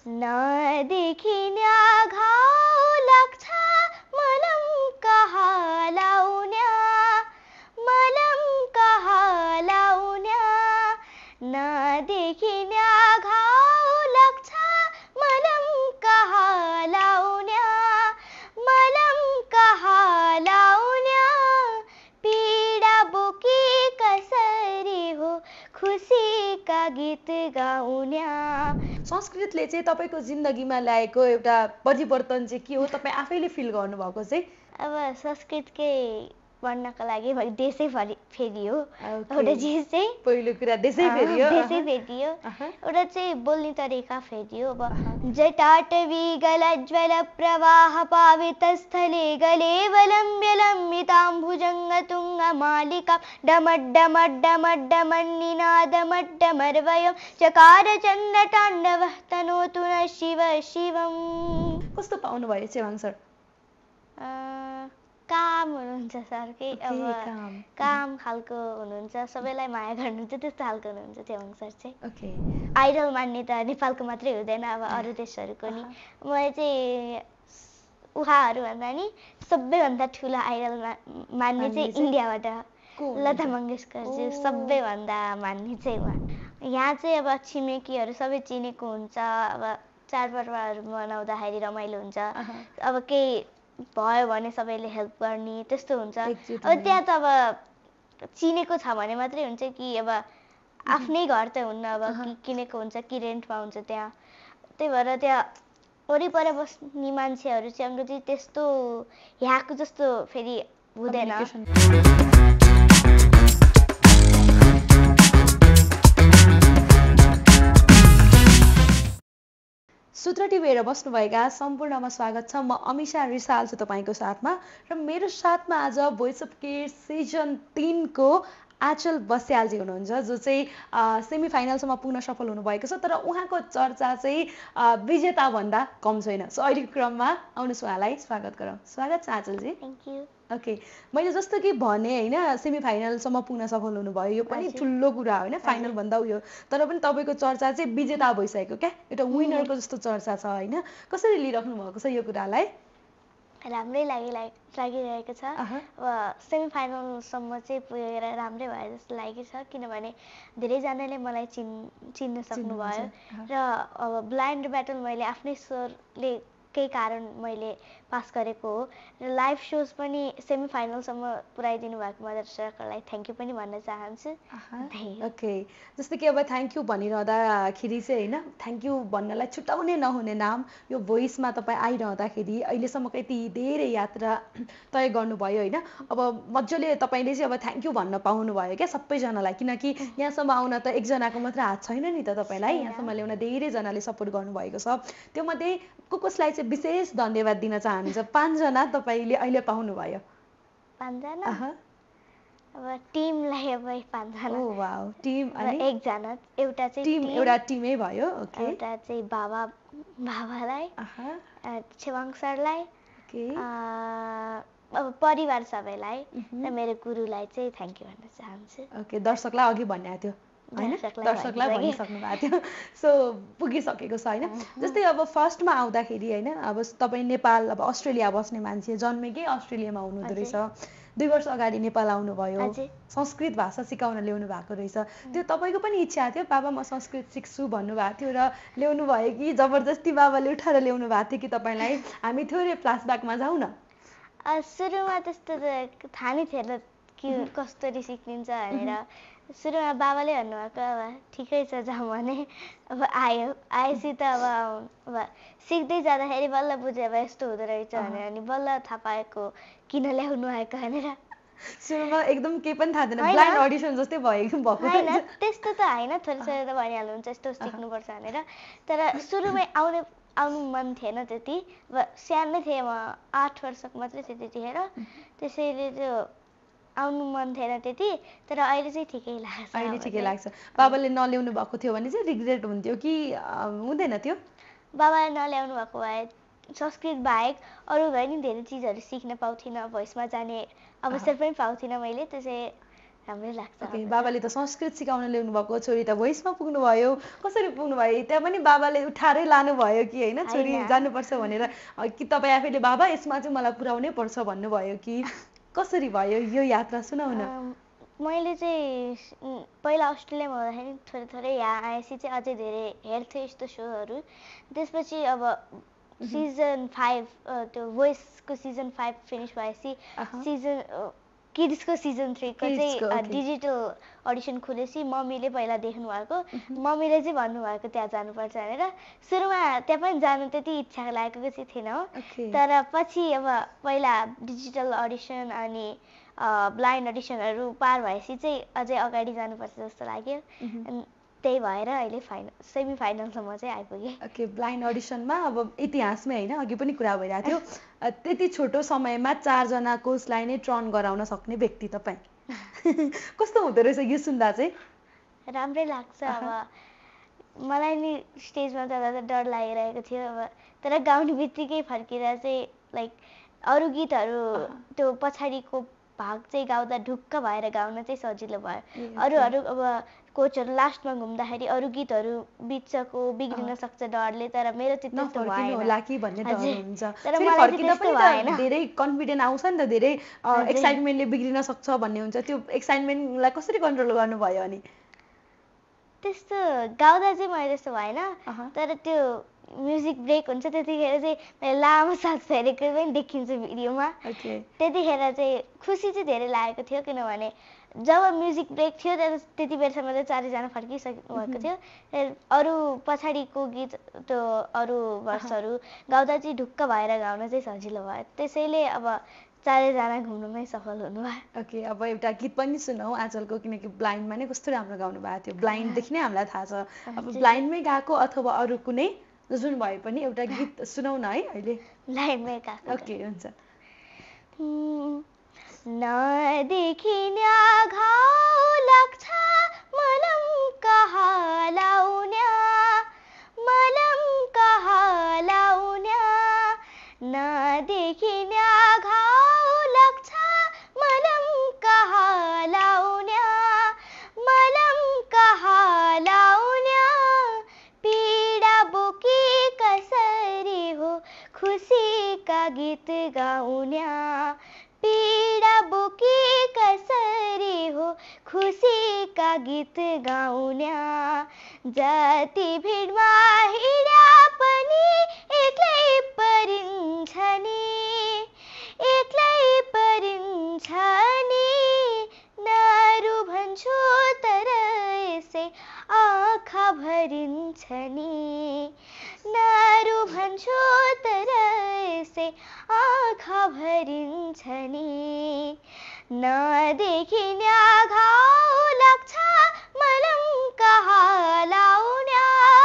नदेखिन्या घाउ लाग्छ मलम कहाँ लाउन्या नदेखिन्या घाउ लाग्छ मलम कहाँ लाउन्या पीडा बोकी कसरी हो खुसीका गीत गाउन्या। संस्कृतले चाहिँ तपाईँको जिन्दगीमा ल्याएको एउटा परिवर्तन चाहिँ के हो तपाईँ आफैले फिल गर्नुभएको चाहिँ? अब संस्कृतकै पढ्नको लागि देशै फेरियो एउटा चिज चाहिँ पहिलो कुरा देशै फेरियो एउटा चाहिँ बोल्ने तरिका फेरियो। अब जटाटवी गलज्वल प्रवाह पावितस्थले गलेवलम्ब्य लम्बिताम्भुजङ्गतुङ्ग मालिका डमड्डमड्डमड्डमड्डमन्निनादमड्डमर्वयं चकार चन्द्रताण्डवः तनोतु नः शिव शिवम्। कस्तो पाउनुभयो चेवाङ सर? काम हुनुहुन्छ सर कि अब काम खालको हुनुहुन्छ, सबैलाई माया गर्नुहुन्छ, त्यस्तो खालको हुनुहुन्छ चेवाङ सर चाहिँ। आइडल मान्ने त नेपालको मात्रै हुँदैन, अब अरू देशहरूको नि। मैले चाहिँ उहाँहरूभन्दा नि सबैभन्दा ठुलो आइडल मान्ने चाहिँ इन्डियाबाट लता मङ्गेशकरज्यू सबैभन्दा मान्ने चाहिँ उहाँ। यहाँ चाहिँ अब छिमेकीहरू सबै चिनेको हुन्छ, अब चाडपर्वहरू मनाउँदाखेरि रमाइलो हुन्छ, अब केही भयो भने सबैले हेल्प गर्ने त्यस्तो हुन्छ। अब त्यहाँ त अब चिनेको छ भने मात्रै हुन्छ कि अब आफ्नै घर त हुन्न, अब किनेको हुन्छ कि रेन्टमा हुन्छ त्यहाँ। त्यही भएर त्यहाँ वरिपरि बस्ने मान्छेहरू चाहिँ हाम्रो चाहिँ त्यस्तो यहाँको जस्तो फेरि हुँदैन। सूत्र टिभी हेरेर बस्नुभएका सम्पूर्णमा स्वागत छ। म अमिषा रिसाल छु तपाईँको साथमा र मेरो साथमा आज भोइस अफ केयर सिजन 3 को आचल बस्यालजी हुनुहुन्छ, जो चाहिँ सेमी फाइनलसम्म पुग्न सफल हुनुभएको छ। तर उहाँको चर्चा चाहिँ विजेता भन्दा कम छैन। सो अहिलेको क्रममा आउनुहोस् उहाँलाई स्वागत गरौँ। स्वागत छ आचलजी। Thank you. ओके, मैले जस्तो कि भने होइन सेमी फाइनलसम्म पुग्न सफल हुनुभयो, यो पनि ठुलो कुरा होइन, फाइनल भन्दा उयो। तर पनि तपाईँको चर्चा चाहिँ विजेता भइसकेको क्या, एउटा विनरको जस्तो चर्चा छ होइन। कसरी लिइराख्नु भएको छ यो कुरालाई? राम्रै लागिरहेको छ। अब सेमी फाइनलसम्म चाहिँ पुगेर राम्रै भयो जस्तो लागेको छ, किनभने धेरैजनाले मलाई चिन्न सक्नुभयो र अब ब्लाइन्ड ब्याटल मैले आफ्नै स्वरले केही कारण मैले पास गरेको हो र लाइभ सोज पनि सेमी फाइनलसम्म पुऱ्याइदिनु भएको दर्शकहरूलाई थ्याङ्क यू पनि भन्न चाहन्छु। ओके, जस्तै कि अब थ्याङ्क यू भनिरहँदाखेरि चाहिँ होइन, थ्याङ्क यू भन्नलाई छुट्याउने नहुने नाम यो भोइसमा तपाईँ आइरहँदाखेरि अहिलेसम्मको यति धेरै यात्रा तय गर्नुभयो होइन। अब मजाले तपाईँले चाहिँ अब थ्याङ्क यू भन्न पाउनुभयो क्या सबैजनालाई, किनकि यहाँसम्म आउन त एकजनाको मात्र हात छैन नि त, तपाईँलाई यहाँसम्म ल्याउन धेरैजनाले सपोर्ट गर्नुभएको छ। त्यो मध्ये कसलाई चाहिँ विशेष धन्यवाद दिन चाहनुहुन्छ? 5 जना तपाईँले अहिले पाउनुभयो। 5 जना? अब टिमलाई अब 5 जना। ओ वाउ, टिम अनि एकजना एउटा चाहिँ टिम, एउटा टिमै भयो। ओके, एउटा चाहिँ बाबालाई, छेवाङ सरलाई, अब परिवार सबैलाई र मेरो गुरुलाई चाहिँ थ्याङ्क यू भन्न चाहन्छु। ओके, दर्शकलाई अघि भन्ने थियो होइन, दर्शकलाई भनिसक्नु भएको थियो। सो पुगिसकेको छ होइन। जस्तै अब फर्स्टमा आउँदाखेरि होइन, अब तपाईँ नेपाल अब अस्ट्रेलिया बस्ने मान्छे, जन्मेकै अस्ट्रेलियामा हुनुहुँदो रहेछ, 2 वर्ष अगाडि नेपाल आउनुभयो, संस्कृत भाषा सिकाउन ल्याउनु भएको रहेछ। त्यो तपाईँको पनि इच्छा थियो, बाबा म संस्कृत सिक्छु भन्नुभएको थियो र ल्याउनु भयो कि जबरजस्ती बाबाले उठाएर ल्याउनु भएको थियो कि तपाईँलाई? हामी थोरै फ्ल्यासब्याकमा जाउँ न। सुरुमा त्यस्तो त थाहा नै थिएन कि कसरी सिकिन्छ भनेर। सुरुमा बाबाले भन्नुभएको अब ठिकै छ जाउँ भने, अब आएपछि त अब सिक्दै जाँदाखेरि बल्ल बुझेँ अब यस्तो हुँदो रहेछ भनेर, अनि बल्ल थाहा पाएको किन ल्याउनु आएको भनेर। सुरुमा एकदम केही पनि थाहा थिएन, ब्लाइन्ड अडिसन जस्तै भएको होइन, त्यस्तो त होइन, थोरै थोरै त भनिहाल्नुहुन्छ यस्तो सिक्नुपर्छ भनेर। तर सुरुमै आउनु मन थिएन त्यति, अब सानै थिएँ म, 8 वर्षको मात्रै थिएँ त्यतिखेर, त्यसैले त्यो आउनु मन थिएन त्यति। तर अहिले चाहिँ ठिकै लाग्छ। अहिले ठिकै लाग्छ। बाबाले नल्याउनु भएको थियो भने चाहिँ रिग्रेट हुन्थ्यो कि हुँदैन थियो? बाबाले नल्याउनु भएको भए संस्कृत बाहेक अरू भए नि धेरै चिजहरू सिक्न पाउँथिनँ, भोइसमा जाने अवसर पनि पाउँथिनँ मैले, त्यसै राम्रै लाग्छ। ओके, बाबाले त संस्कृत सिकाउन ल्याउनु भएको, छोरी त भोइसमा पुग्नु भयो। कसरी पुग्नु भयो? त्यहाँ पनि बाबाले उठाएरै लानु भयो कि होइन, छोरी जानुपर्छ भनेर कि तपाईँ आफैले बाबा यसमा चाहिँ मलाई पुर्याउनै पर्छ भन्नुभयो कि कसरी भयो यो यात्रा? सुनाउ न। मैले चाहिँ पहिला अस्ट्रेलियामा हुँदाखेरि थोरै थोरै यहाँ आएपछि चाहिँ अझै धेरै हेर्थेँ यस्तो सोहरू। त्यसपछि अब सिजन 5 त्यो भोइसको सिजन 5 फिनिस भएपछि सिजन किड्सको सिजन 3 को चाहिँ डिजिटल अडिसन खुलेपछि मम्मीले पहिला देख्नु भएको, मम्मीले चाहिँ भन्नुभएको त्यहाँ जानुपर्छ भनेर। सुरुमा त्यहाँ पनि जानु त्यति इच्छा लागेको चाहिँ थिएन हो, तर पछि अब पहिला डिजिटल अडिसन अनि ब्लाइन्ड अडिसनहरू पार भएपछि चाहिँ अझै अगाडि जानुपर्छ जस्तो लाग्यो। त्यही भएर अहिले सेमी फाइनलसम्म चाहिँ आइपुगेँ। ओके, ब्लाइन्ड अडिसनमा अब इतिहासमै होइन, अघि पनि कुरा भइरहेको थियो, त्यति छोटो समयमा 4 जना कोचलाई नै ट्रन गराउन सक्ने व्यक्ति तपाईँ। कस्तो हुँदो रहेछ यो सुन्दा चाहिँ? राम्रै लाग्छ। अब मलाई नि स्टेजमा जाँदा त डर लागिरहेको थियो, अब तर गाउने बित्तिकै फर्केर चाहिँ लाइक अरू गीतहरू त्यो पछाडिको भाग चाहिँ गाउँदा ढुक्क भएर गाउन चाहिँ सजिलो भयो। अरू अब कोचहरू लास्टमा घुम्दाखेरि अरू गीतहरू बिचको बिग्रिन सक्छ डरले, तर मेरो चाहिँ त्यस्तो भएन होला कि भन्ने डर हुन्छ। तर मलाई फर्किँदा पनि त धेरै कन्फिडेन्ट आउँछ नि त, धेरै एक्साइटमेन्टले बिग्रिन सक्छ भन्ने हुन्छ। त्यो एक्साइटमेन्टलाई कसरी कन्ट्रोल गर्नुभयो अनि? त्यस्तो गाउँदा चाहिँ मैले त्यस्तो भएन, तर त्यो म्युजिक ब्रेक हुन्छ त्यतिखेर चाहिँ मैले लामो सास फेरेको पनि देखिन्छ भिडियोमा। त्यतिखेर चाहिँ खुसी चाहिँ धेरै लागेको थियो, किनभने जब म्युजिक ब्रेक थियो त्यति बेरसम्म चाहिँ 4 जना फर्किसक्नु भएको थियो। अरू पछाडिको गीत त्यो अरू भर्सहरू गाउँदा चाहिँ ढुक्क भएर गाउन चाहिँ सजिलो भयो, त्यसैले अब 4 जना घुम्नुमै सफल हुनुभयो। ओके, अब एउटा गीत पनि सुनौ आजलको, किनकि ब्लाइन्डमा नै कस्तो राम्रो गाउनु भएको थियो। ब्लाइन्डदेखि नै हामीलाई थाहा छ, अब ब्लाइन्डमै गाएको अथवा अरू कुनै जुन भए पनि एउटा गीत सुनाउ न है अहिले। ब्लाइन्डमै गाएको। ओके, हुन्छ। नदेखिन्या घाउ लाग्छ मलम कहाँ लाउन्या, मलम कहाँ लाउन्या, नदेखिन्या घाउ लाग्छ मलम कहाँ लाउन्या, मलम कहाँ लाउन्या, पीडा बोकी कसरी हो खुसी का गीत गाउन्या, पीडा बोकी कसरी हो खुसी का गीत गाउन्या, जति भिडमा हिँड्या पनि एक्लै परिन्छ नि, एक्लै परिन्छ नि, नरु भन्छु तर यसै आँखा भरिन्छ नि, नरु भन्छु तर यसै आँखा भरिन्छ नि, नदेखिन्या घाउ लाग्छ मलम कहाँ लाउन्या।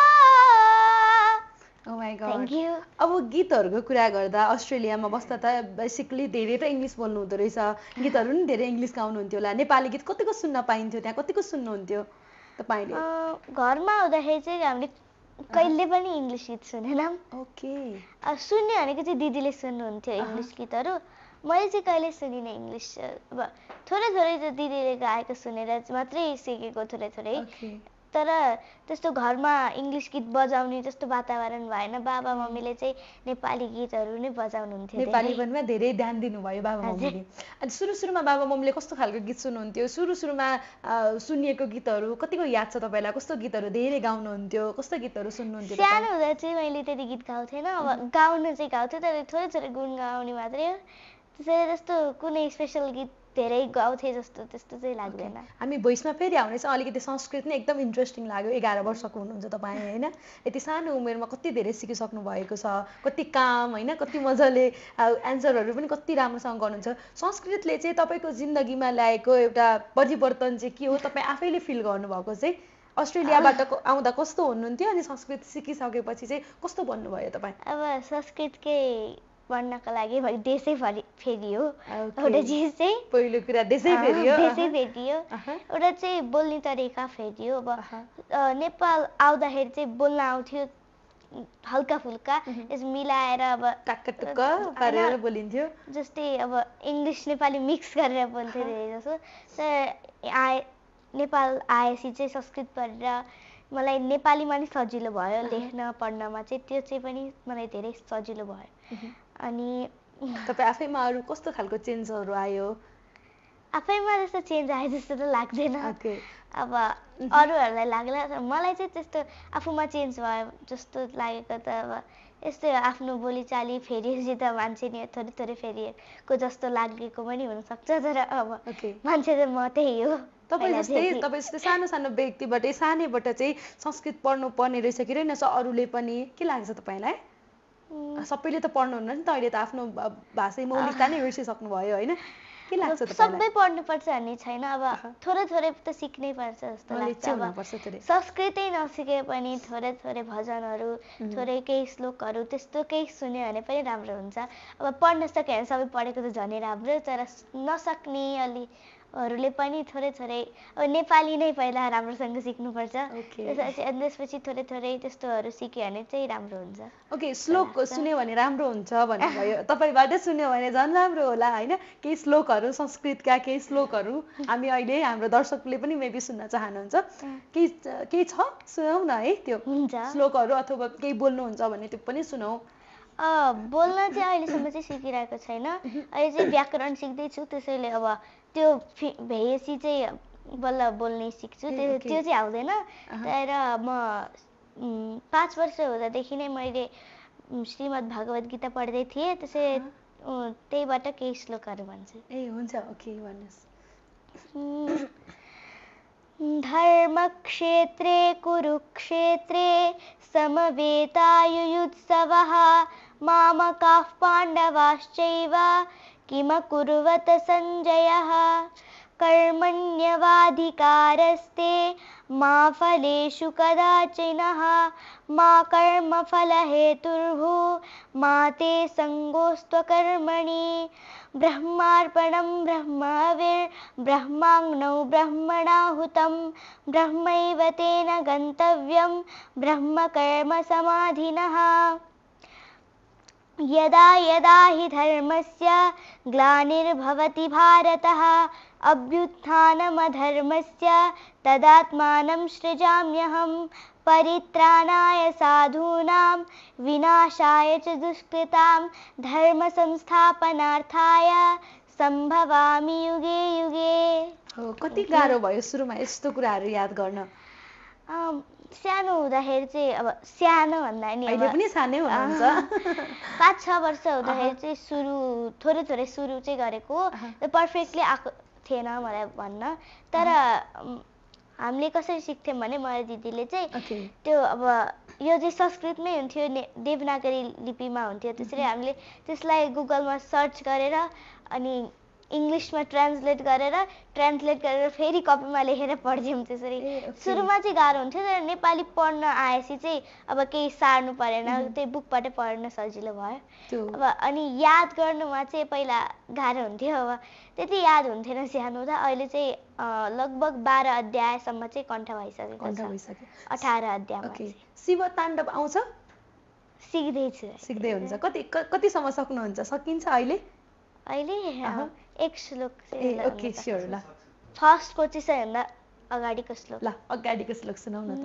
Thank you. अब गीतहरूको कुरा गर्दा अस्ट्रेलियामा बस्दा त बेसिकली धेरै त इङ्ग्लिस बोल्नु हुँदो रहेछ, गीतहरू पनि धेरै इङ्ग्लिस गाउनुहुन्थ्यो होला। नेपाली गीत कतिको सुन्न पाइन्थ्यो त्यहाँ, कतिको सुन्नुहुन्थ्यो तपाईँले? घरमा हुँदाखेरि चाहिँ हामीले कहिले पनि इङ्ग्लिस गीत सुनेनौँ। ओके, सुन्ने भनेको चाहिँ दिदीले सुन्नुहुन्थ्यो इङ्ग्लिस गीतहरू, मैले चाहिँ कहिले सुनिनँ इङ्ग्लिस। अब थोरै थोरै त दिदीले गाएको सुनेर मात्रै सिकेको थोरै थोरै, तर त्यस्तो घरमा इङ्ग्लिस गीत बजाउने जस्तो वातावरण भएन। बाबा मम्मीले चाहिँ नेपाली गीतहरू नै बजाउनुहुन्थ्यो, नेपालीमा धेरै ध्यान दिनुभयो बाबा मम्मीले। अनि सुरुमा बाबा मम्मीले कस्तो खालको गीत सुन्नुहुन्थ्यो? सुरुमा सुनिएको गीतहरू कतिको याद छ तपाईँलाई? कस्तो गीतहरू धेरै गाउनुहुन्थ्यो? कस्तो गीतहरू सुन्नुहुन्थ्यो? सानो हुँदा चाहिँ मैले त्यति गीत गाउँथेन, अब गाउन चाहिँ गाउँथेँ तर थोरै थोरै गुन गाउने मात्रै हो, त्यसैले जस्तो कुनै स्पेसल गीत धेरै गाउँथे जस्तो त्यस्तो चाहिँ लाग्दैन। हामी भोइसमा फेरि आउनेछ, अलिकति संस्कृत नै एकदम इन्ट्रेस्टिङ लाग्यो। 11 वर्षको हुनुहुन्छ तपाईँ होइन, यति सानो उमेरमा कति धेरै सिकिसक्नु भएको छ, कति काम होइन, कति मजाले एन्सरहरू पनि कति राम्रोसँग गर्नुहुन्छ। संस्कृतले चाहिँ तपाईँको जिन्दगीमा ल्याएको एउटा परिवर्तन चाहिँ के हो तपाईँ आफैले फिल गर्नुभएको चाहिँ? अस्ट्रेलियाबाट आउँदा कस्तो हुनुहुन्थ्यो अनि संस्कृत सिकिसकेपछि चाहिँ कस्तो बन्नुभयो तपाईँ? अब संस्कृतकै पढ्नको लागि देशै फेरियो, एउटा चिज चाहिँ पहिलो कुरा देशै फेरियो, एउटा चाहिँ बोल्ने तरिका फेरियो। अब नेपाल आउँदाखेरि चाहिँ बोल्न आउँथ्यो हल्का फुल्का मिलाएर अब टक्क पारेर बोलिन्थ्यो जस्तै अब इङ्ग्लिस नेपाली मिक्स गरेर बोल्थ्यो धेरै जसो तर नेपाल आएपछि चाहिँ संस्कृत पढेर मलाई नेपालीमा नि सजिलो भयो लेख्न पढ्नमा चाहिँ त्यो चाहिँ पनि मलाई धेरै सजिलो भयो अनि तपाईँ आफैमा अरू कस्तो खालको चेन्जहरू आयो आफैमा जस्तो चेन्ज आयो जस्तो त लाग्दैन अब अरूहरूलाई लाग्ला मलाई चाहिँ त्यस्तो आफूमा चेन्ज भयो जस्तो लागेको त अब यस्तै आफ्नो बोलीचाली फेरिएपछि त मान्छे नि थोरै थोरै फेरिएको जस्तो लागेको पनि हुनसक्छ तर अब मान्छे चाहिँ म त्यही हो तपाईँ जस्तै सानो सानो व्यक्तिबाटै सानैबाट चाहिँ संस्कृत पढ्नु पर्ने रहेछ कि रहेनछ अरूले पनि के लाग्छ तपाईँलाई सबैले त पढ्नुहुन्न नि त अहिले त आफ्नो भाषै मौलिकता नै बिर्सिसक्नुभयो होइन के लाग्छ सबै पढ्नुपर्छ भन्ने छैन अब थोरै थोरै त सिक्नै पर्छ जस्तो लाग्छ अब संस्कृतै नसिके पनि थोरै थोरै भजनहरू थोरै केही श्लोकहरू त्यस्तो केही सुन्यो भने पनि राम्रो हुन्छ अब पढ्न सक्यो भने सबै पढेको त झनै राम्रो तर नसक्ने अरूले पनि थोरै थोरै अब नेपाली नै पहिला राम्रोसँग सिक्नुपर्छ त्यसपछि थोरै थोरै त्यस्तोहरू सिक्यो भने चाहिँ राम्रो हुन्छ ओके श्लोक सुन्यो भने राम्रो हुन्छ भन्नुभयो तपाईँबाट सुन्यो भने झन् राम्रो होला होइन केही श्लोकहरू संस्कृतका केही श्लोकहरू हामी अहिले हाम्रो दर्शकले पनि मेबी सुन्न चाहनुहुन्छ केही छ सुनाउ न है त्यो श्लोकहरू अथवा केही बोल्नुहुन्छ भने त्यो पनि सुनाऊ बोल्न चाहिँ अहिलेसम्म चाहिँ सिकिरहेको छैन अहिले चाहिँ व्याकरण सिक्दैछु त्यसैले अब त्यो भएपछि चाहिँ बल्ल बोल्नै सिक्छु त्यो चाहिँ आउँदैन तर म 5 वर्ष हुँदादेखि नै मैले श्रीमद् भागवत गीता पढ्दै थिएँ त्यसै त्यहीबाट केही श्लोकहरू भन्छु हुन्छ ओके भन्नुहोस् धर्मक्षेत्रे कुरुक्षेत्रे समवेतायुयुत्सवः मामकाः पाण्डवाश्चैव किमकुर्वत सञ्जयः कर्मण्यवाधिकारस्ते मा फलेषु कदाचिनः मा कर्मफलहेतुर्भू मा ते सङ्गोऽस्त्वकर्मणि ब्रह्मार्पणं ब्रह्मविर्ब्रह्माग्नौ ब्रह्मणाहुतं ब्रह्मैव तेन गन्तव्यं ब्रह्मकर्मसमाधिनः यदा यदा हि धर्मस्य ग्लानिर्भवति भारतः अभ्युत्थानमधर्मस्य तदात्मानं सृजाम्यहं परित्राणाय साधूनां विनाशाय च दुष्कृतां धर्मसंस्थापनार्थाय सम्भवामि युगे युगे कति गाह्रो भयो सुरुमा यस्तो कुराहरू याद गर्न सानो हुँदाखेरि चाहिँ अब सानो भन्दा नि अहिले पनि सानै हुनुहुन्छ 5-6 वर्ष हुँदाखेरि चाहिँ थोरै थोरै सुरु चाहिँ गरेको पर्फेक्टली आएको थिएन मलाई भन्न तर हामीले कसरी सिक्थ्यौँ भने मेरो दिदीले चाहिँ त्यो अब यो चाहिँ संस्कृतमै हुन्थ्यो देवनागरी लिपिमा हुन्थ्यो त्यसरी हामीले त्यसलाई गुगलमा सर्च गरेर अनि इङ्ग्लिसमा ट्रान्सलेट गरेर फेरि कपीमा लेखेर पढ्थ्यौँ त्यसरी सुरुमा चाहिँ गाह्रो हुन्थ्यो तर नेपाली पढ्न आएपछि चाहिँ अब केही सार्नु परेन त्यही बुकबाटै पढ्न सजिलो भयो अब अनि याद गर्नुमा चाहिँ पहिला गाह्रो हुन्थ्यो अब त्यति याद हुन्थेन सानो हुँदा अहिले चाहिँ लगभग 12 अध्यायसम्म चाहिँ कण्ठ भइसकेको छ 18 अध्यायमा शिव ताण्डव आउँछ सिक्दै हुन्छ कतिसम्म सक्नुहुन्छ सकिन्छ अहिले एक श्लोक ओके स्योर ल फर्स्टको चाहिँ सबैभन्दा अगाडिको श्लोक ल अगाडिको श्लोक सुनाउ न त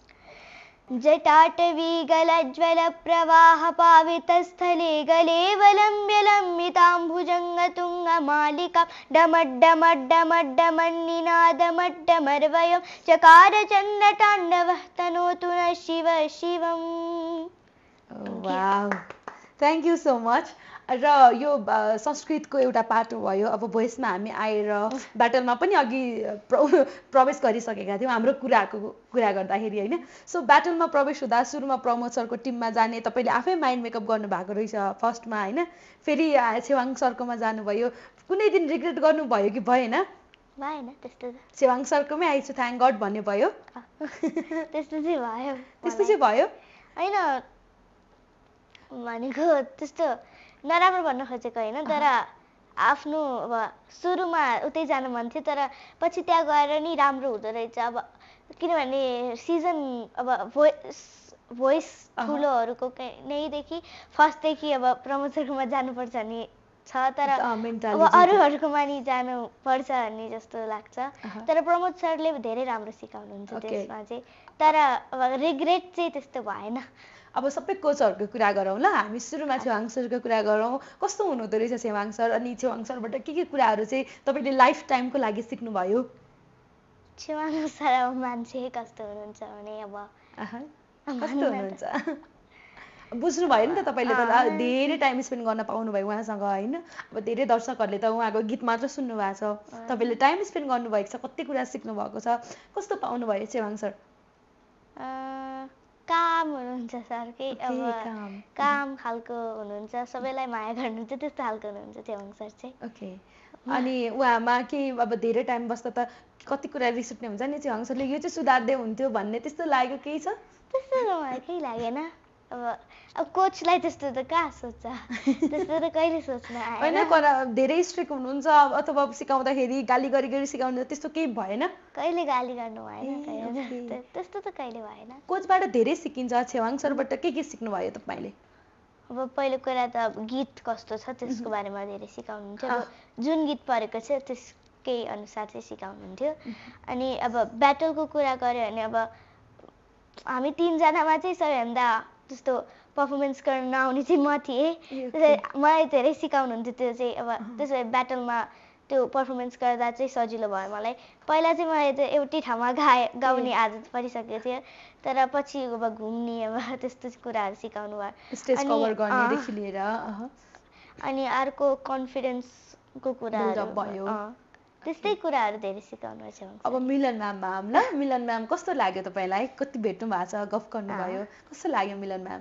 जटाटवी गलज्वल प्रवाह पावितस्थले गलेवलम्ब्य लम्बिताम्भुजङ्गतुङ्गमालिका डमड्डमड्डमड्डमन्निनादमड्डमर्वयं चकार चन्द्रताण्डवः तनोतु न शिव शिवम् wow thank you so much र यो संस्कृतको एउटा पाटो भयो अब भोइसमा हामी आएर ब्याटलमा पनि अघि प्रवेश गरिसकेका थियौँ हाम्रो कुरा गर्दाखेरि होइन सो ब्याटलमा प्रवेश हुँदा सुरुमा प्रमोद सरको टिममा जाने तपाईँले आफै माइन्ड मेकअप गर्नुभएको रहेछ फर्स्टमा होइन फेरि छेवाङ सरकोमा जानुभयो कुनै दिन रिग्रेट गर्नुभयो कि भएन छेवाङ सरकोमै आइछु थ्याङ्क गड भन्ने भयो त्यस्तो चाहिँ भयो होइन भनेको त्यस्तो नराम्रो भन्न खोजेको होइन तर आफ्नो अब सुरुमा उतै जानु मन थियो तर पछि त्यहाँ गएर नि राम्रो हुँदो रहेछ अब किनभने सिजन अब भोइस ठुलोहरूको नैदेखि फर्स्टदेखि अब प्रमोद सरकोमा जानुपर्छ नि छ, तर अब अरूहरूकोमा नि जानुपर्छ भन्ने जस्तो लाग्छ। तर प्रमोद सरले धेरै राम्रो सिकाउनुहुन्छ त्यसमा चाहिँ, तर अब रिग्रेट चाहिँ त्यस्तो भएन। अब सबै कोचहरूको कुरा गरौँ ल, हामी सुरुमा छेवाङ सरको कुरा गरौँ। कस्तो हुनुहुँदो रहेछ छेवाङ सर, अनि छेवाङ सरबाट के कुराहरू चाहिँ तपाईँले लाइफ टाइमको लागि सिक्नुभयो? छेवाङ सर मान्छे कस्तो हुनुहुन्छ भने अब कस्तो हुनुहुन्छ बुझ्नु भयो नि त तपाईँले त, धेरै टाइम स्पेन्ड गर्न पाउनुभयो उहाँसँग होइन। अब धेरै दर्शकहरूले त उहाँको गीत मात्र सुन्नु भएको छ, तपाईँले टाइम स्पेन्ड गर्नुभएको छ, कति कुरा सिक्नु भएको छ। कस्तो पाउनुभयो छेवाङ सर? काम हुनुहुन्छ सर, के अब काम खालको हुनुहुन्छ, सबैलाई माया गर्नुहुन्छ, त्यस्तो खालको हुनुहुन्छ छेवाङ सर चाहिँ। ओके, अनि उहाँमा केही अब धेरै टाइम बस्दा त कति कुरा रिस उठ्ने हुन्छ नि, छेवाङ सरले यो चाहिँ सुधार्दै हुन्थ्यो भन्ने त्यस्तो लागेको केही छ? त्यस्तो मलाई केही लागेन। अब कोचलाई त्यस्तो त कहाँ सोच्छ, त्यस्तो त कहिले सोच्न आएन। होइन, धेरै स्ट्रिक्ट हुनुहुन्छ अथवा सिकाउँदाखेरि गाली गरी सिकाउनु, त्यस्तो केही भएन? कहिले गाली गर्नु भएन, त्यस्तो त कहिले भएन। कोचबाट धेरै सिकिन्छ, छेवाङ सरबाट के सिक्नु भयो तपाईँले? अब पहिलो कुरा त अब गीत कस्तो छ त्यसको बारेमा धेरै सिकाउनुहुन्थ्यो, जुन गीत परेको छ त्यसकै अनुसार चाहिँ सिकाउनुहुन्थ्यो। अनि अब ब्याटलको कुरा गऱ्यो भने अब हामी 3 जनामा चाहिँ सबैभन्दा त्यस्तो पर्फर्मेन्स गर्न नआउने चाहिँ म थिएँ। मलाई धेरै सिकाउनुहुन्थ्यो त्यो चाहिँ। अब त्यसो भए ब्याटलमा त्यो पर्फर्मेन्स गर्दा चाहिँ सजिलो भयो मलाई। पहिला चाहिँ मलाई त्यो एउटै ठाउँमा गाउने आदत परिसकेको थियो, तर पछि अब घुम्ने अब त्यस्तो कुराहरू सिकाउनु भयो। स्टेज कभर गर्नेदेखि लिएर अनि अर्को कन्फिडेन्सको कुराहरू भयो, त्यस्तै कुराहरू धेरै सिकाउनु भएको छ। अब मिलन म्याम ल, मिलन म्याम कस्तो लाग्यो तपाईँलाई? कति भेट्नु भएको छ, गफ गर्नुभयो, कस्तो लाग्यो मिलन म्याम?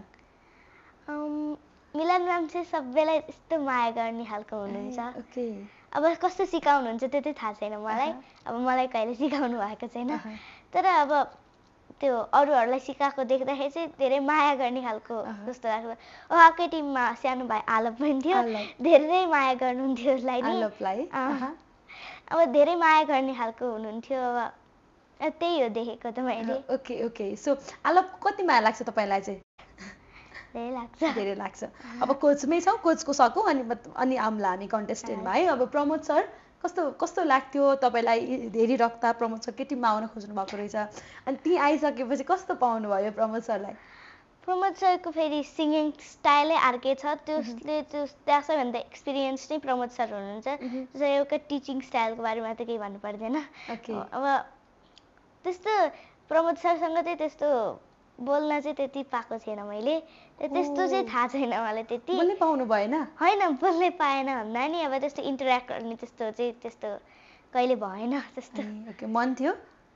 मिलन म्याम चाहिँ सबैलाई यस्तो माया गर्ने खालको हुनुहुन्छ। अब कस्तो सिकाउनुहुन्छ त्यो चाहिँ थाहा छैन मलाई, अब मलाई कहिले सिकाउनु भएको छैन, तर अब त्यो अरूहरूलाई सिकाएको देख्दाखेरि चाहिँ धेरै माया गर्ने खालको जस्तो लाग्छ। उहाँकै टिममा सानो भाइ आलप पनि थियो, धेरै माया गर्नुहुन्थ्यो उसलाई नि। अब धेरै माया गर्ने खालको हुनुहुन्थ्यो, अब त्यही हो देखेको त मैले। ओके, सो आलप कति माया लाग्छ तपाईँलाई चाहिँ? धेरै लाग्छ। अब कोचमै छौँ, कोचको सकौँ अनि आउँला हामी कन्टेस्टेन्टमा है। अब प्रमोद सर कस्तो लाग्थ्यो तपाईँलाई? धेरै रक्ता प्रमोद सर के टिममा आउन खोज्नु भएको रहेछ, अनि ती आइसकेपछि कस्तो पाउनुभयो प्रमोद सरलाई? प्रमोद सरको फेरि सिङ्गिङ स्टाइलै अर्कै छ, त्यसले त्यहाँ सबैभन्दा एक्सपिरियन्स नै प्रमोद सर हुनुहुन्छ। एउटा टिचिङ स्टाइलको बारेमा त केही भन्नु पर्दैन। अब त्यस्तो प्रमोद सरसँग चाहिँ त्यस्तो बोल्न चाहिँ त्यति पाएको छैन मैले, त्यस्तो चाहिँ थाहा छैन मलाई त्यति। बोल्नै पाउनु भएन? होइन, बोल्नै पाएन भन्दा नि अब त्यस्तो इन्टरेक्ट गर्ने त्यस्तो कहिले भएन त्यस्तो। मन थियो?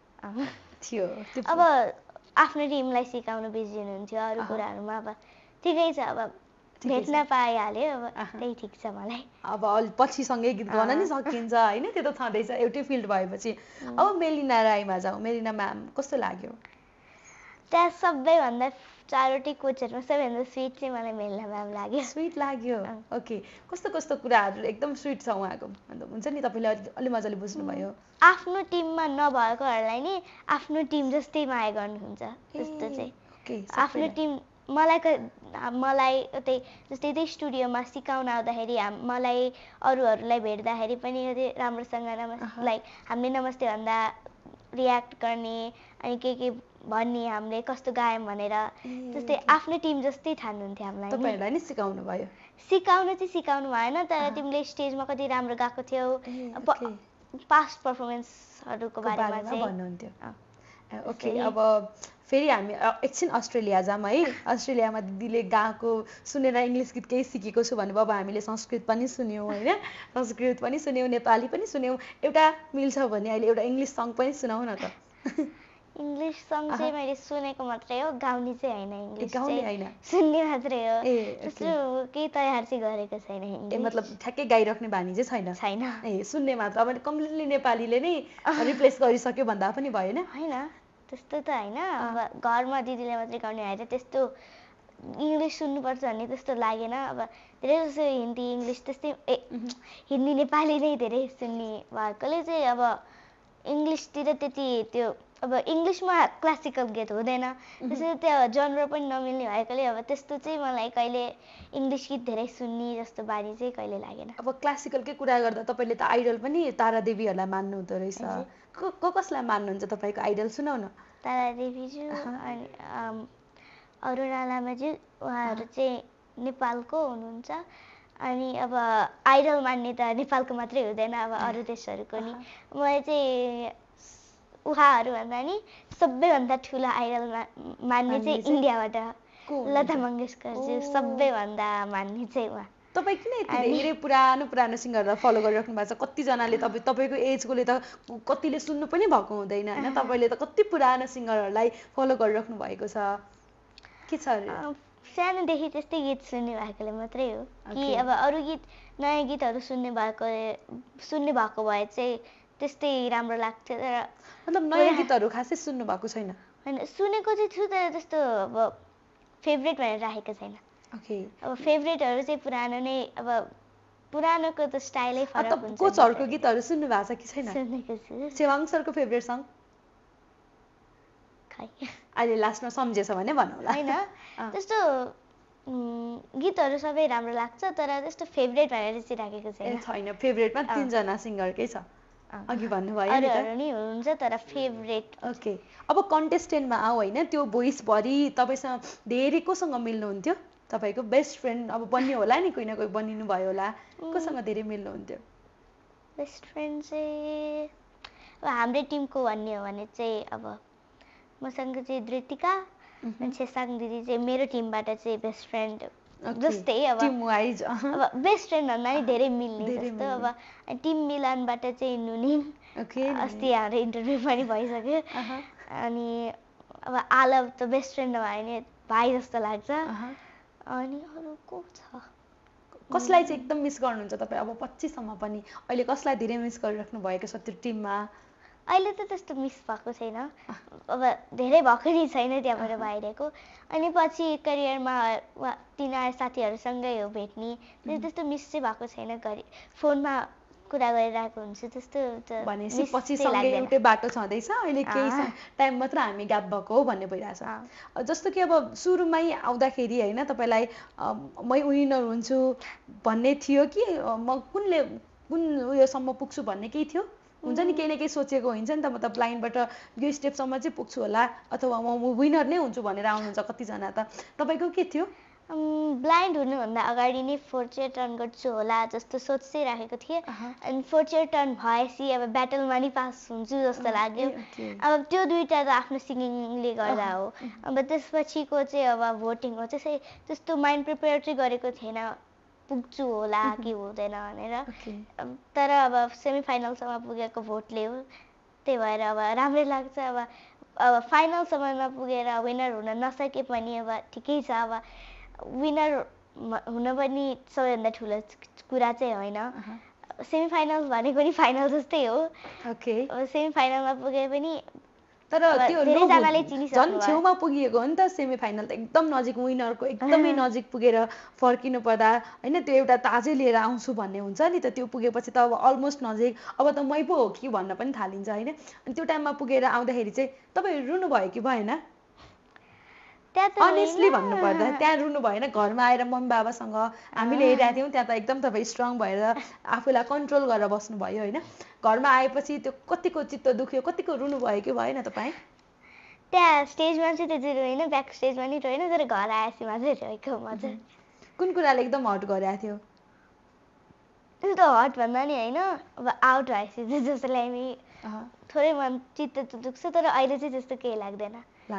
अब आफ्नो टिमलाई सिकाउनु बिजी हुनुहुन्थ्यो, अरू कुराहरूमा अब ठिकै छ, अब भेट्न पाइहाल्यो, अब त्यही ठिक छ मलाई। अब पछि सँगै गीत गाउन नि सकिन्छ होइन, त्यो त छँदैछ एउटै फिल्ड भएपछि। अब मेलिना राईमा जाउँ, मेलिना म्याम कस्तो लाग्यो? त्यहाँ सबैभन्दा 4वटै कोचहरूमा सबैभन्दा स्विट चाहिँ मलाई मेलिना म्याम लाग्यो। स्विट लाग्यो? ओके, कस्तो कुराहरू एकदम स्विट छ उहाँको? अन्त हुन्छ नि तपाईँले अलि मजाले बुझ्नुभयो। आफ्नो टिममा नभएकोहरूलाई नि आफ्नो टिम जस्तै माया गर्नुहुन्छ त्यस्तो चाहिँ। आफ्नो टिम मलाई जस्तै त्यही स्टुडियोमा सिकाउन आउँदाखेरि मलाई अरूहरूलाई भेट्दाखेरि पनि राम्रोसँग लाइक हामीले नमस्ते भन्दा रियाक्ट गर्ने, अनि के भन्ने, हामीले कस्तो गायौँ भनेर त्यस्तै आफ्नो टिम जस्तै ठान्नुहुन्थ्यो हामीलाई। तपाईँहरूलाई नि सिकाउनु भयो? सिकाउनु चाहिँ सिकाउनु भएन, तर तिमीले स्टेजमा कति राम्रो गाएको थियौ, पास्ट पर्फर्मेन्सहरूको बारेमा चाहिँ भन्नुहुन्थ्यो। ओके, अब फेरि हामी एकछिन अस्ट्रेलिया जाऊँ है। अस्ट्रेलियामा दिदीले गाएको सुनेर इङ्ग्लिस गीत केही सिकेको छु भन्नुभयो। अब हामीले संस्कृत पनि सुन्यौँ होइन, संस्कृत पनि सुन्यौँ, नेपाली पनि सुन्यौँ। एउटा मिल्छ भने अहिले एउटा इङ्ग्लिस सङ पनि सुनाऊ न त। इङ्ग्लिस सङ चाहिँ मैले सुनेको मात्रै हो, गाउने चाहिँ होइन। इङ्ग्लिस गाउने होइन, सुन्ने मात्रै हो, त्यस्तो केही तयार चाहिँ गरेको छैन। मतलब ठ्याक्कै गाइराख्ने बानी चाहिँ छैन। सुन्ने मात्र। अब कम्प्लिटली नेपालीले नै रिप्लेस गरिसक्यो भन्दा पनि भएन? होइन, त्यस्तो त होइन। अब घरमा दिदीले मात्रै गाउने भएर त्यस्तो इङ्ग्लिस सुन्नुपर्छ भन्ने त्यस्तो लागेन। अब धेरै जस्तो हिन्दी इङ्ग्लिस त्यस्तै हिन्दी नेपाली नै धेरै सुन्ने भएकोले चाहिँ अब इङ्ग्लिसतिर त्यति त्यो अब इङ्ग्लिसमा क्लासिकल गीत हुँदैन, त्यसरी त्यो जनर पनि नमिल्ने भएकोले अब त्यस्तो चाहिँ मलाई कहिले इङ्ग्लिस गीत धेरै सुन्ने जस्तो बानी चाहिँ कहिले लागेन। अब क्लासिकलकै कुरा गर्दा तपाईँले त आइडल पनि तारा देवीहरूलाई मान्नु हुँदो रहेछ, कसलाई मान्नुहुन्छ तपाईँको आइडल सुनाउ न। तारा देवीज्यू अनि अरुणा लामाज्यू, उहाँहरू चाहिँ नेपालको हुनुहुन्छ। अनि अब आइडल मान्ने त नेपालको मात्रै हुँदैन, अब अरू देशहरूको नि। मलाई चाहिँ उहाँहरूभन्दा नि सबैभन्दा ठुलो आइडल मान्ने चाहिँ इन्डियाबाट लता मङ्गेशकरज्यू सबैभन्दा मान्ने चाहिँ उहाँ। तपाईँ किन यति धेरै पुरानो सिङ्गरलाई फलो गरिराख्नु भएको छ? कतिजनाले तपाईँको एजकोले त कतिले सुन्नु पनि भएको हुँदैन होइन, तपाईँले त कति पुरानो सिङ्गरहरूलाई फलो गरिराख्नु भएको छ, के छ? सानोदेखि त्यस्तै गीत सुन्ने भएकोले मात्रै हो कि अब अरू गीत नयाँ गीतहरू सुन्ने भएको भए चाहिँ त्यस्तै राम्रो लाग्थ्यो। तर मतलब नयाँ गीतहरू खासै सुन्नु भएको छैन? होइन, सुनेको चाहिँ छु तर त्यस्तो अब फेभरेट भनेर राखेको छैन। अब फेभरेटहरू चाहिँ पुरानो नै, अब पुरानोको त स्टाइलै फरक हुन्छ। कोचहरूको गीतहरू सुन्नु भएको छ कि छैन? सुनेको छु। सेवाङ सरको फेभरेट सङ अहिले लास्टमा सम्झेछ भने भनौँला। होइन, त्यस्तो गीतहरू सबै राम्रो लाग्छ तर त्यस्तो फेभरेट भनेर चाहिँ राखेको छैन। फेभरेटमा 3 जना सिङ्गरकै छ, अघि भन्नुभयो नि अरूहरू नि हुन्छ तर फेभरेट। ओके, अब कन्टेस्टेन्टमा आऊ होइन, त्यो भोइसभरि तपाईँसँग धेरै कोसँग मिल्नुहुन्थ्यो? तपाईँको बेस्ट फ्रेन्ड अब बन्यो होला नि, कोही न कोही बनिनु भयो होला, कोसँग धेरै मिल्नुहुन्थ्यो? बेस्ट फ्रेन्ड चाहिँ अब हाम्रै टिमको भन्ने हो भने चाहिँ अब मसँग चाहिँ धृतिका अनि छेसाङ दिदी चाहिँ मेरो टिमबाट चाहिँ बेस्ट फ्रेन्ड जस्तै। अब बेस्ट फ्रेन्ड भन्दा नि धेरै मिल्ने जस्तो। अब टिम मिलानबाट चाहिँ नुनिङ, अस्ति हाम्रो इन्टरभ्यू पनि भइसक्यो। अनि अब आलव त बेस्ट फ्रेन्ड नभए भने भाइ जस्तो लाग्छ। अनि अरू को छ? कसलाई चाहिँ एकदम मिस गर्नुहुन्छ तपाईँ अब 25 सम्म पनि? अहिले कसलाई धेरै मिस गरिराख्नु भएको छ त्यो टिममा? अहिले त त्यस्तो मिस भएको छैन, अब धेरै भएको नि छैन त्यहाँबाट बाहिरको। अनि पछि करियरमा तिनीहरू साथीहरूसँगै हो भेट्ने, त्यस्तो मिस चाहिँ भएको छैन। फोनमा कुरा गरिरहेको हुन्छ त्यस्तो भनेपछि पछि सँगै एउटै बाटो छँदैछ, अहिले केही टाइम मात्र हामी ग्याप भएको हो भन्ने भइरहेछ। जस्तो कि अब सुरुमै आउँदाखेरि होइन तपाईँलाई मै विनर हुन्छु भन्ने थियो कि म कुन उयोसम्म पुग्छु भन्ने केही थियो? हुन्छ नि केही न केही सोचेको हुन्छ नि त, मतलब लाइनबाट यो स्टेपसम्म चाहिँ पुग्छु होला अथवा म विनर नै हुन्छु भनेर आउनुहुन्छ कतिजना त, तपाईँको के थियो? ब्लाइन्ड हुनुभन्दा अगाडि नै 4 चेयर टर्न गर्छु होला जस्तो सोच्दै राखेको थिएँ। अनि 4 चेयर टर्न भएपछि अब ब्याटलमा नि पास हुन्छु जस्तो लाग्यो। अब त्यो दुईटा त आफ्नो सिङ्गिङले गर्दा हो। अब त्यसपछिको चाहिँ अब भोटिङ हो, त्यस्तो माइन्ड प्रिपेयर चाहिँ गरेको थिएन पुग्छु होला कि हुँदैन भनेर। तर अब सेमी फाइनलसम्म पुगेको भोटले हो, त्यही भएर अब राम्रै लाग्छ। अब फाइनलसम्म नपुगेर विनर हुन नसके पनि अब ठिकै छ। अब विनर हुन पनि सबैभन्दा ठुलो कुरा चाहिँ होइन, सेमी फाइनल भनेको नि फाइनल जस्तै हो। अब सेमी फाइनलमा पुगे पनि तर त्यो झन् छेउमा पुगिएको हो नि त। सेमी फाइनल त एकदम नजिक, विनरको एकदमै नजिक पुगेर फर्किनु पर्दा होइन त्यो एउटा ताजै लिएर आउँछु भन्ने हुन्छ नि त, त्यो पुगेपछि त अब अलमोस्ट नजिक, अब त मै पो हो कि भन्न पनि थालिन्छ होइन। अनि त्यो टाइममा पुगेर आउँदाखेरि चाहिँ तपाईँ रुनु भयो कि भएन? अनेस्टली भन्नुपर्दा त्यहाँ रुनु भएन? घरमा आएर मम्मी बाबासँग हामीले हेरेका थियौँ, त्यहाँ त एकदम तपाईँ स्ट्रङ भएर आफूलाई कन्ट्रोल गरेर बस्नुभयो होइन। घरमा आएपछि त्यो कतिको चित्त दुख्यो, कतिको रुनु भयो कि भएन तपाईँ? त्यहाँ स्टेजमा चाहिँ त्यति रोइन, ब्याक स्टेजमा नि रोइन, तर घर आएपछि मात्रै रोएको मजा। कुन कुराले एकदम हट गरेको थियो? त्यस्तो हट भन्दा नि होइन, अब आउट भएपछि चाहिँ जसलाई नि थोरै मन चित्त त दुख्छ, तर अहिले चाहिँ त्यस्तो केही लाग्दैन।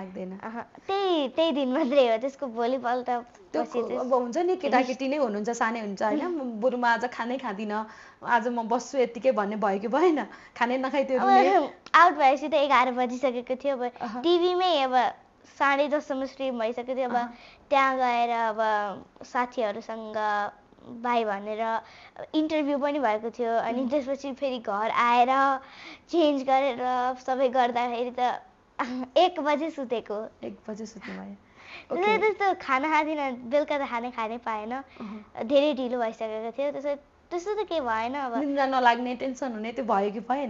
त्यही दिन मात्रै हो, त्यसको भोलिपल्ट अब हुन्छ नि केटाकेटी नै हुनुहुन्छ, सानै हुन्छ होइन, बरुमा आज खानै खाँदिनँ, आज म बस्छु यत्तिकै भन्ने भयो कि भएन? खानै नखाइ त्यो आउट भएपछि त 11 बजिसकेको थियो। अब टिभीमै अब 10:30 स्ट्रिम भइसकेको थियो। अब त्यहाँ गएर अब साथीहरूसँग बाई भनेर इन्टरभ्यू पनि भएको थियो। अनि त्यसपछि फेरि घर आएर चेन्ज गरेर सबै गर्दाखेरि त 1 बजे सुतेको। 1 बजे सुत्नु भयो? त्यस्तो खाना खाँदिनँ, बेलुका त खानै पाएन, धेरै ढिलो भइसकेको थियो। त्यस्तो त केही भएन। अब निद्रा नलाग्ने, टेन्सन हुने त्यो भयो कि भएन?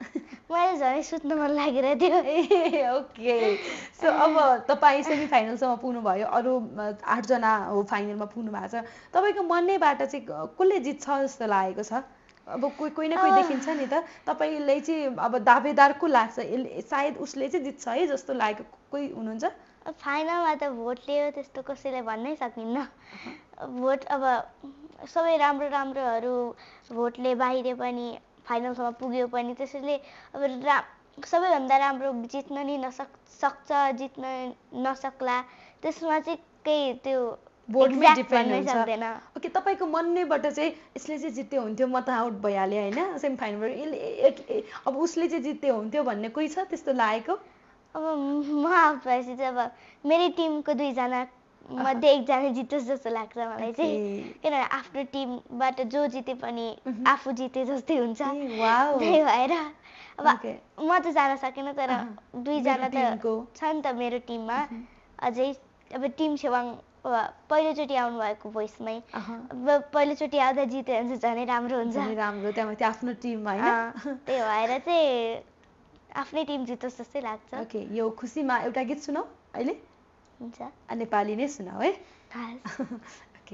मैले झनै सुत्न मन लागेर थियो। ए ओके। सो अब तपाईँ सेमी फाइनलसम्म पुग्नुभयो, अरू 8 जना हो फाइनलमा पुग्नु भएको छ। तपाईँको मनैबाट चाहिँ कसले जित्छ जस्तो लागेको छ? अब कोही न कोही देखिन्छ नि त, तपाईँले चाहिँ अब दावेदार को लाग्छ सायद उसले चाहिँ जित्छ है जस्तो लागेको कोही हुनुहुन्छ? फाइनलमा त भोटले हो, त्यस्तो कसैले भन्नै सकिन्न। भोट अब सबै राम्रो राम्रोहरू भोटले बाहिरे पनि फाइनलसम्म पुग्यो पनि, त्यसैले अब सबैभन्दा राम्रो जित्न नि सक्छ, जित्न नसक्ला, त्यसमा चाहिँ केही त्यो बोर्डमै डिपेन्ड हुन्छ। ओके, तपाईँको मनैबाट चाहिँ यसले चाहिँ जित्यो हुन्थ्यो, म त आउट भइहालेँ होइन सेमी फाइनलबाट, अब उसले चाहिँ जित्यो हुन्थ्यो भन्ने कोही छ त्यस्तो लागेको? अब म आउट भएपछि चाहिँ अब मेरो टिमको 2 जना मध्ये 1 जना जितोस् जस्तो लाग्छ मलाई चाहिँ, किनभने आफ्नो टिमबाट जो जिते पनि आफू जिते जस्तै हुन्छ। त्यही भएर अब म त जान सकेन, तर 2 जना त छ नि त मेरो टिममा अझै। अब टिम छेवाङ पहिलोचोटि आउनु भएको भोइसमै, अब पहिलोचोटि आउँदा जित्यो भने चाहिँ झनै राम्रो हुन्छ। राम्रो, त्यहाँमाथि आफ्नो टिममा होइन। त्यही भएर चाहिँ आफ्नै टिम जितोस् जस्तै लाग्छ। ओके, यो खुसीमा एउटा गीत सुनाऊ अहिले। हुन्छ, नेपाली नै सुनाऊ है। ओके।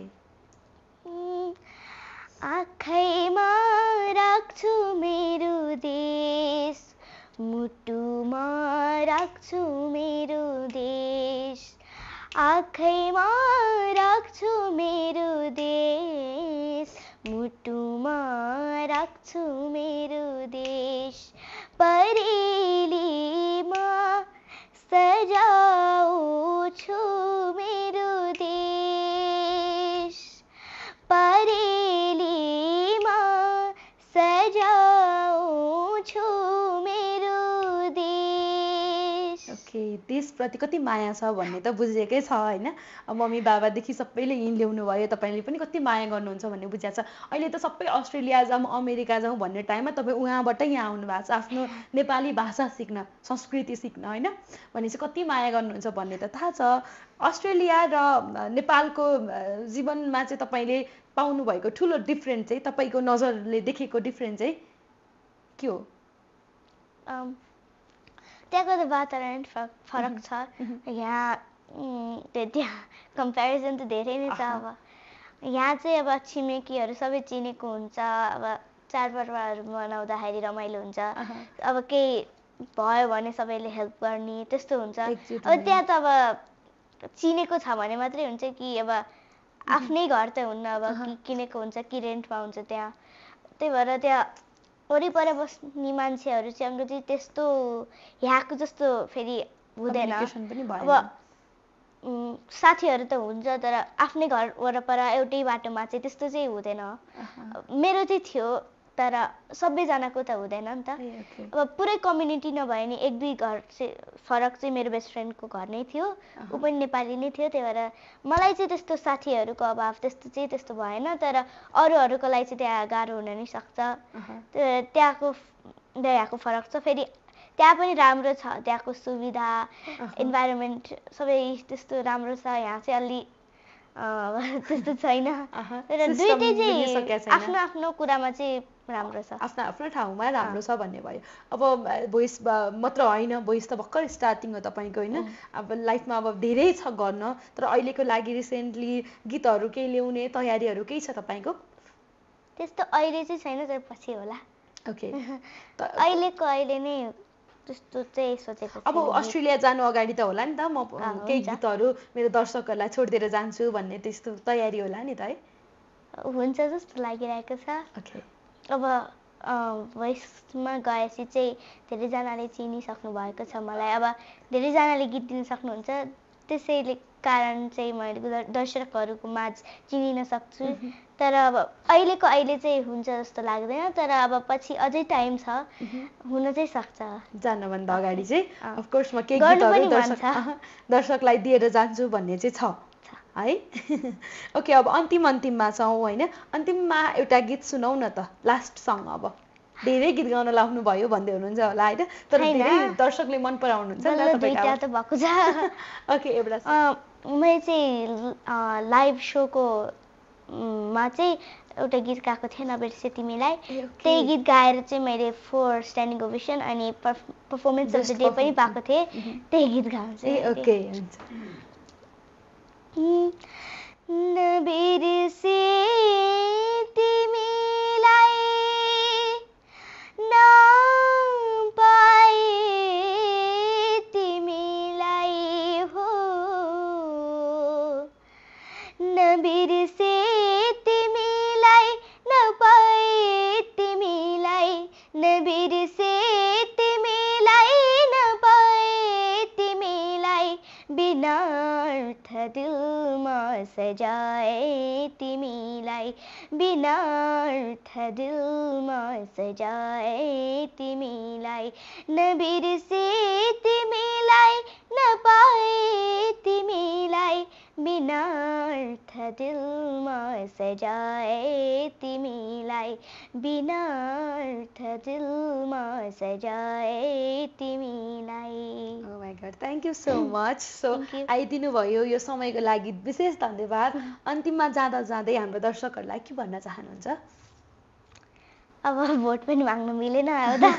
आँखैमा राख्छु मेरो देश, मुटुमा राख्छु मेरो देश, आँखैमा राख्छु मेरो देश, मुटुमा राख्छु मेरो देश, परेलीमा सजाउँछु मेरो देश, परेलीमा सजाउँछु मेरो देश। ओके, देशप्रति कति माया छ भन्ने त बुझेकै छ होइन। मम्मी बाबादेखि सबैले यहीँ ल्याउनु भयो, तपाईँले पनि कति माया गर्नुहुन्छ भन्ने बुझाएको छ। अहिले त सबै अस्ट्रेलिया जाउँ अमेरिका जाउँ भन्ने टाइममा तपाईँ उहाँबाट यहाँ आउनु भएको छ आफ्नो नेपाली भाषा सिक्न, संस्कृति सिक्न होइन। भनेपछि कति माया गर्नुहुन्छ भन्ने त थाहा छ। अस्ट्रेलिया र नेपालको जीवनमा चाहिँ तपाईँले पाउनुभएको ठुलो डिफ्रेन्स चाहिँ, तपाईँको नजरले देखेको डिफ्रेन्स चाहिँ के हो? त्यहाँको त वातावरण फरक छ, यहाँ त्यहाँ कम्पेरिजन त धेरै नै छ। अब यहाँ चाहिँ अब छिमेकीहरू सबै चिनेको हुन्छ, अब चाडपर्वहरू मनाउँदाखेरि रमाइलो हुन्छ, अब केही भयो भने सबैले हेल्प गर्ने त्यस्तो हुन्छ। अब त्यहाँ त अब चिनेको छ भने मात्रै हुन्छ कि अब आफ्नै घर त हुन्न, अब किनेको हुन्छ कि रेन्टमा हुन्छ त्यहाँ। त्यही भएर त्यहाँ वरिपरि बस्ने मान्छेहरू चाहिँ हाम्रो चाहिँ त्यस्तो यहाँको जस्तो फेरि हुँदैन। अब साथीहरू त हुन्छ, तर आफ्नै घर वरपर एउटै बाटोमा चाहिँ त्यस्तो चाहिँ हुँदैन। मेरो चाहिँ थियो, तर सबैजनाको त हुँदैन नि त। अब पुरै कम्युनिटी नभए नि 1-2 घर चाहिँ फरक चाहिँ मेरो बेस्ट फ्रेन्डको घर नै थियो, ऊ पनि नेपाली नै थियो। त्यही भएर मलाई चाहिँ त्यस्तो साथीहरूको अभाव त्यस्तो भएन, तर अरूहरूको लागि चाहिँ त्यहाँ गाह्रो हुन नै सक्छ। त्यहाँको फरक छ। फेरि त्यहाँ पनि राम्रो छ, त्यहाँको सुविधा इन्भाइरोमेन्ट सबै त्यस्तो राम्रो छ। यहाँ चाहिँ अलि त्यस्तो छैन, तर दुईटै चाहिँ आफ्नो आफ्नो कुरामा चाहिँ राम्रो छ, आफ्नो आफ्नो ठाउँमा राम्रो छ भन्ने भयो। अब भोइस मात्र होइन, भोइस त भर्खर स्टार्टिङ हो तपाईँको होइन। अब लाइफमा अब धेरै छ गर्न, तर अहिलेको लागि रिसेन्टली गीतहरू केही ल्याउने तयारीहरू केही छ तपाईँको? त्यस्तो अहिले चाहिँ छैन, तर पछि होला। ओके, अहिले नै त्यस्तो चाहिँ सोचेको छु। अब अस्ट्रेलिया जानु अगाडि त होला नि त, म केही गीतहरू मेरो दर्शकहरूलाई छोडिदिएर जान्छु भन्ने त्यस्तो तयारी होला नि त है? हुन्छ जस्तो लागिरहेको छ। ओके, अब भोइसमा गएपछि चाहिँ धेरैजनाले चिनिसक्नु भएको छ मलाई, अब धेरैजनाले गीत दिन सक्नुहुन्छ, त्यसैले कारण चाहिँ मैले दर्शकहरूको माझ चिनिन सक्छु। तर अब अहिले चाहिँ हुन्छ जस्तो लाग्दैन, तर अब पछि अझै टाइम छ, हुन चाहिँ सक्छ। जानुभन्दा अगाडि चाहिँ अफकोर्स म केही गीतहरू दर्शकलाई दिएर जान्छु भन्ने चाहिँ छ है। ओके, अब अन्तिममा छौँ होइन। अन्तिममा एउटा गीत सुनाऊ न त, लास्ट सङ। अब धेरै गीत गाउन लाउनु भयो भन्दै हुनुहुन्छ होला होइन, तर धेरै दर्शकले मन पराउनुहुन्छ नि त तपाईको त भएको छ। ओके, एउटा मैले चाहिँ लाइभ सोको मा चाहिँ एउटा गीत गाएको थिएँ नबिर्से तिमीलाई, त्यही गीत गाएर चाहिँ मैले 4 स्ट्यान्डिङ ओभेसन अनि पर्फर्मेन्स अफ द डे पनि पाएको थिएँ, त्यही गीत गाउँछु। ओके नबिर्से तिमीलाई नपाए तिमीलाई हो, नबिर्से तिमीलाई नपाए तिमीलाई, नबिर्से तिमीलाई नपाए तिमीलाई, बिना अर्थ दिलमा सजाए तिमीलाई, बिना अर्थ दिलमा सजाए तिमीलाई, नबिर्से तिमीलाई नपाए तिमीलाई, बिना अर्थ दिलमा सजाए तिमीलाई, बिना अर्थ दिलमा सजाए तिमीलाई। Oh my God, thank you so much. So आइदिनु भयो, यो समयको लागि विशेष धन्यवाद। अन्तिममा जाँदा जाँदै हाम्रो दर्शकहरूलाई के भन्न चाहनुहुन्छ? अब भोट पनि माग्नु मिलेन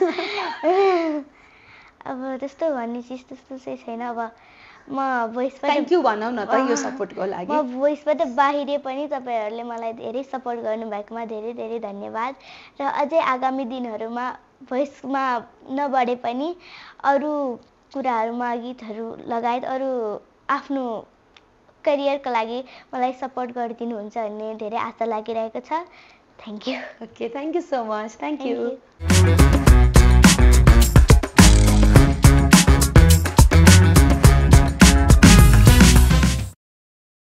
अब त्यस्तो भन्ने चिज त्यस्तो चाहिँ छैन। अब म भोइसबाट थ्याङ्क यू भनौँ न त यो सपोर्टको लागि। म भोइसबाट बाहिर पनि तपाईँहरूले मलाई धेरै सपोर्ट गर्नुभएकोमा धेरै धेरै धन्यवाद। र अझै आगामी दिनहरूमा भोइसमा नबढे पनि अरू कुराहरूमा गीतहरू लगायत अरू आफ्नो करियरको लागि मलाई सपोर्ट गरिदिनुहुन्छ भन्ने धेरै आशा लागिरहेको छ। Thank you. Okay, thank you so much. Thank you.